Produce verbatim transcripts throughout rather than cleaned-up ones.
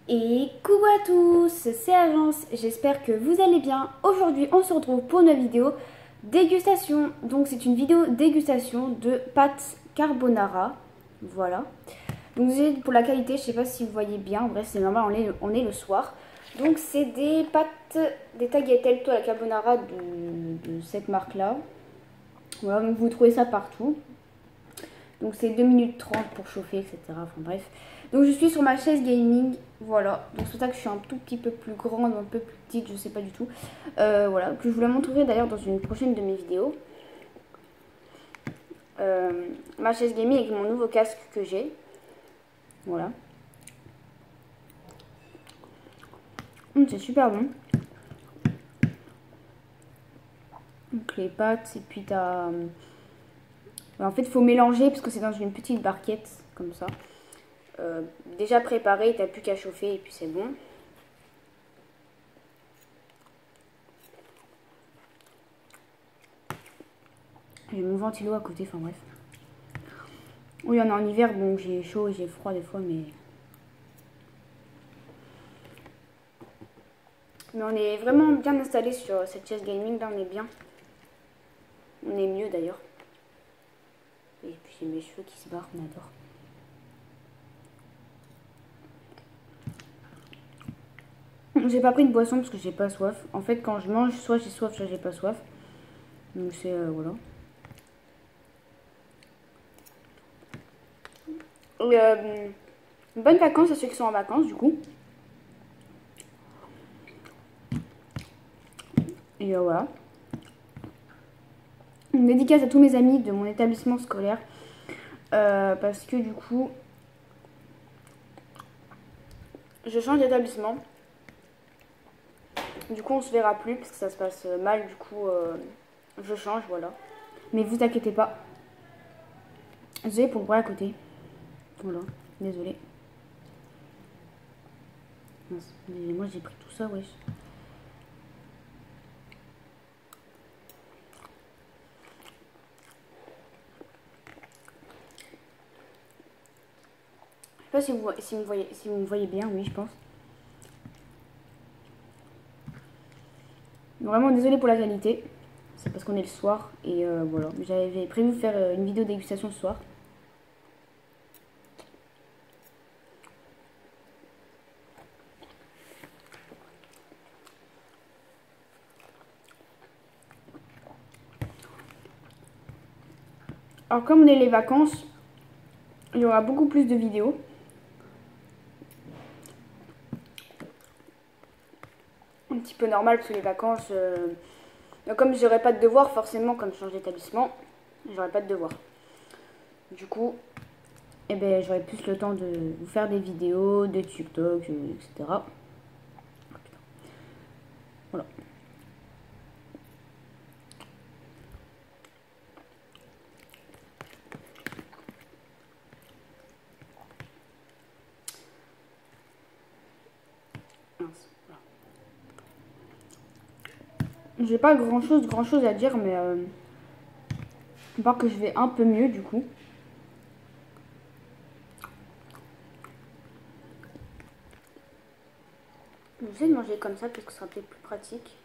Et coucou à tous, c'est Agence, j'espère que vous allez bien. Aujourd'hui on se retrouve pour une vidéo dégustation. Donc c'est une vidéo dégustation de pâtes carbonara. Voilà. Donc pour la qualité, je sais pas si vous voyez bien, bref c'est normal, on est, on est le soir. Donc c'est des pâtes, des tagliatelles à la carbonara de, de cette marque là. Voilà, donc vous trouvez ça partout. Donc c'est deux minutes trente pour chauffer, et cetera. Enfin bref. Donc je suis sur ma chaise gaming. Voilà. Donc c'est pour ça que je suis un tout petit peu plus grande, un peu plus petite, je sais pas du tout. Euh, voilà. Que je vous la montrerai d'ailleurs dans une prochaine de mes vidéos. Euh, ma chaise gaming avec mon nouveau casque que j'ai. Voilà. Mmh, c'est super bon. Donc les pâtes, et puis t'as... En fait, il faut mélanger parce que c'est dans une petite barquette, comme ça. Euh, déjà préparé, t'as plus qu'à chauffer et puis c'est bon. J'ai mon ventilo à côté, enfin bref. Oui, on est en hiver, bon j'ai chaud et j'ai froid des fois, mais... Mais on est vraiment bien installé sur cette chaise gaming, là on est bien. On est mieux d'ailleurs. Et puis j'ai mes cheveux qui se barrent, on adore. J'ai pas pris de boisson parce que j'ai pas soif. En fait quand je mange, soit j'ai soif, soit j'ai pas soif. Donc c'est... Euh, voilà. Et, euh, bonnes vacances à ceux qui sont en vacances du coup. Et euh, voilà. Une dédicace à tous mes amis de mon établissement scolaire. Euh, parce que du coup... Je change d'établissement. Du coup on se verra plus parce que ça se passe mal. Du coup euh, je change, voilà. Mais vous inquiétez pas. Désolée pour le bruit à côté. Voilà, désolée. Moi j'ai pris tout ça, wesh. Je sais pas si vous, si, vous voyez, si vous me voyez bien, oui je pense. Vraiment désolée pour la qualité. C'est parce qu'on est le soir et euh, voilà. J'avais prévu de faire une vidéo dégustation ce soir. Alors comme on est les vacances, il y aura beaucoup plus de vidéos. Un petit peu normal parce que les vacances... Euh... Comme j'aurai pas de devoir forcément, comme je change d'établissement, j'aurai pas de devoir. Du coup, eh ben, j'aurai plus le temps de vous faire des vidéos, des TikTok, et cetera. Voilà. J'ai pas grand chose, grand chose à dire, mais euh, je pense que je vais un peu mieux du coup. J'essaie de manger comme ça parce que ce sera peut-être plus pratique.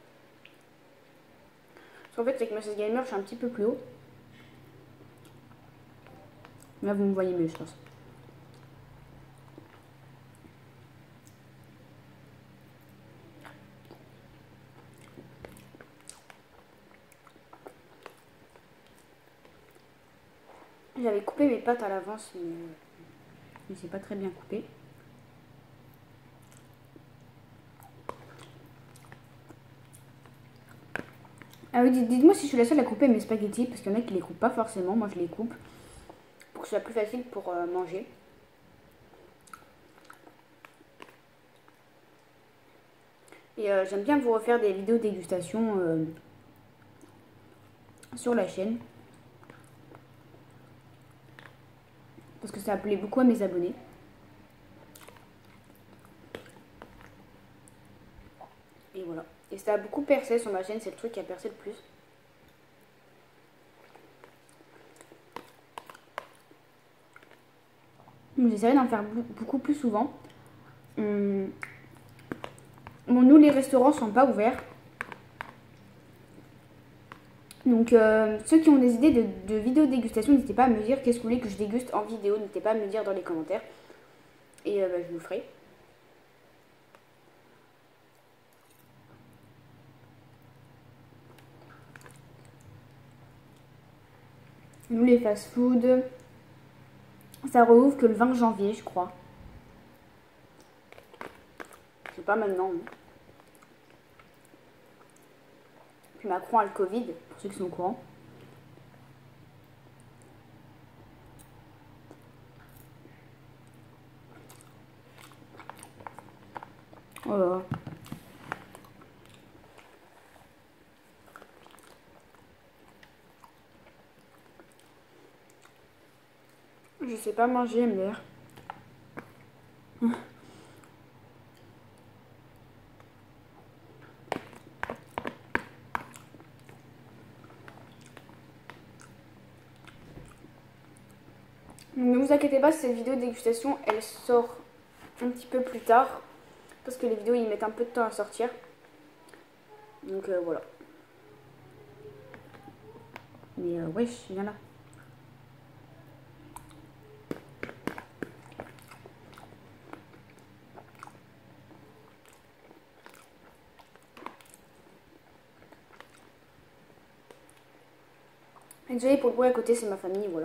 Parce qu'en fait, avec ma chaise gamer, je suis un petit peu plus haut. Là, vous me voyez mieux, je pense. J'avais coupé mes pâtes à l'avance, mais je ne sais pas très bien coupé. Ah oui, dites-moi si je suis la seule à couper mes spaghettis, parce qu'il y en a qui les coupent pas forcément. Moi, je les coupe pour que ce soit plus facile pour euh, manger. Et euh, j'aime bien vous refaire des vidéos dégustation euh, sur la chaîne. Parce que ça plaît beaucoup à mes abonnés. Et voilà. Et ça a beaucoup percé sur ma chaîne, c'est le truc qui a percé le plus. J'essaierai d'en faire beaucoup plus souvent. Hum. Bon, nous, les restaurants sont pas ouverts. Donc, euh, ceux qui ont des idées de, de vidéos de dégustation, n'hésitez pas à me dire qu'est-ce que vous voulez que je déguste en vidéo. N'hésitez pas à me dire dans les commentaires. Et euh, bah, je vous le ferai. Nous, les fast-food, ça rouvre que le vingt janvier, je crois. C'est pas maintenant. Hein. Puis Macron a le Covid, pour ceux qui sont au courant. Voilà. Je sais pas manger M D R. Ne vous inquiétez pas, cette vidéo de dégustation, elle sort un petit peu plus tard. Parce que les vidéos, ils mettent un peu de temps à sortir. Donc euh, voilà. Mais euh, wesh, viens là. Désolée pour le bruit à côté, c'est ma famille, voilà.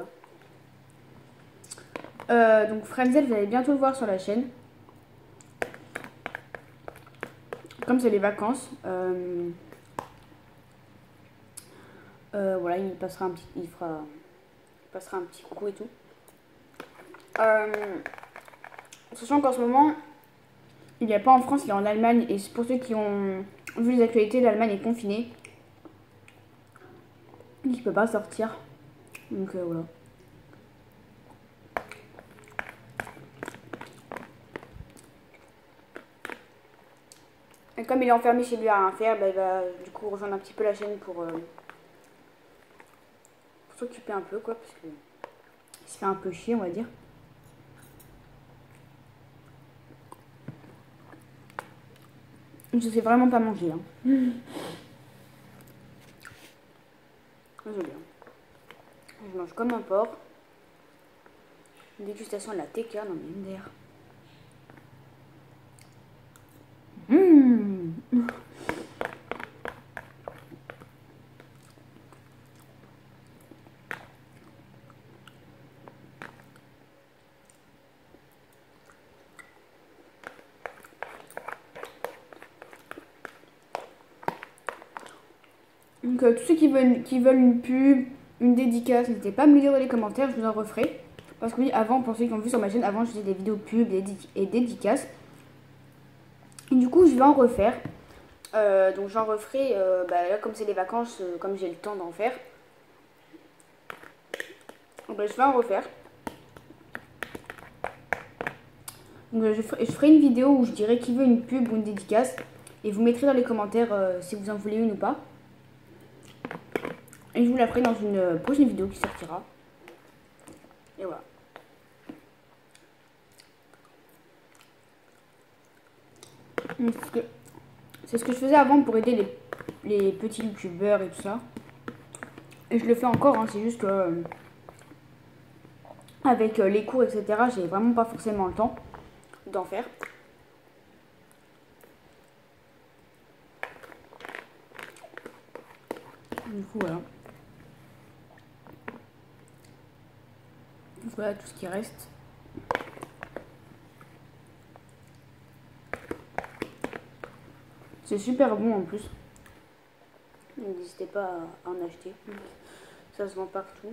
Euh, donc Frenzel, vous allez bientôt le voir sur la chaîne. Comme c'est les vacances, euh, euh, voilà, il passera un petit, il fera, il passera un petit coucou et tout. Euh, sachant qu'en ce moment, il n'y a pas en France, il est en Allemagne, et pour ceux qui ont vu les actualités, l'Allemagne est confinée, il ne peut pas sortir. Donc euh, voilà. Et comme il est enfermé chez lui à rien faire, bah, il va du coup rejoindre un petit peu la chaîne pour, euh, pour s'occuper un peu, quoi, parce que il se fait un peu chier, on va dire. Je sais vraiment pas manger. Hein. Désolée. Je mange comme un porc. Une dégustation de la T K, non mais M D R. Mmh. Donc euh, tous ceux qui veulent, qui veulent une pub, une dédicace, n'hésitez pas à me le dire dans les commentaires, je vous en referai. Parce que oui, avant, pour ceux qui ont vu sur ma chaîne, avant je faisais des vidéos pub et dédicaces. Et du coup, je vais en refaire. Euh, donc j'en referai, euh, bah, là comme c'est les vacances, euh, comme j'ai le temps d'en faire. Donc, bah, je vais en refaire. Donc, je, ferai, je ferai une vidéo où je dirai qui veut une pub ou une dédicace. Et vous mettrez dans les commentaires euh, si vous en voulez une ou pas. Et je vous la ferai dans une prochaine vidéo qui sortira. Et voilà. C'est ce que je faisais avant pour aider les, les petits youtubeurs et tout ça. Et je le fais encore, hein, c'est juste que euh, avec euh, les cours, et cetera, j'ai vraiment pas forcément le temps d'en faire. Du coup, voilà. Voilà tout ce qui reste. C'est super bon en plus. N'hésitez pas à en acheter. Ça se vend partout.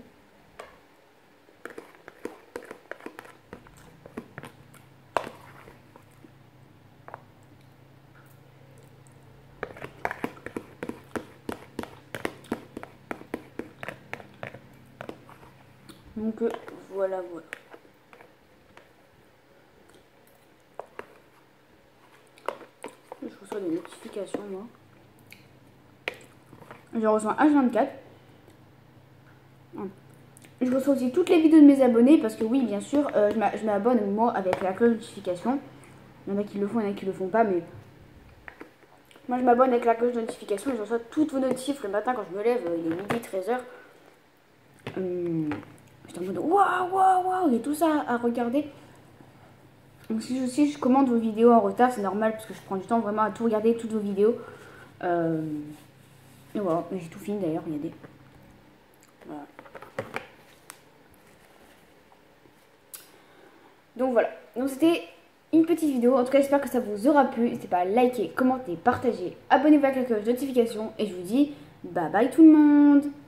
Donc euh, voilà, voilà. Je reçois des notifications, moi. Je reçois H vingt-quatre. Je reçois aussi toutes les vidéos de mes abonnés parce que oui, bien sûr, euh, je m'abonne moi avec la cloche de notification. Il y en a qui le font, il y en a qui le font pas, mais moi je m'abonne avec la cloche de notification et je reçois toutes vos notifs le matin quand je me lève, il est midi, treize heures. Hum, J'étais en mode waouh, waouh, waouh, il y a tout ça à regarder. Donc si je, si je commande vos vidéos en retard, c'est normal parce que je prends du temps vraiment à tout regarder, toutes vos vidéos. Euh, et voilà, j'ai tout fini d'ailleurs, regardez. Voilà. Donc voilà, donc c'était une petite vidéo. En tout cas, j'espère que ça vous aura plu. N'hésitez pas à liker, commenter, partager, abonnez-vous avec la cloche de notification. Et je vous dis bye bye tout le monde.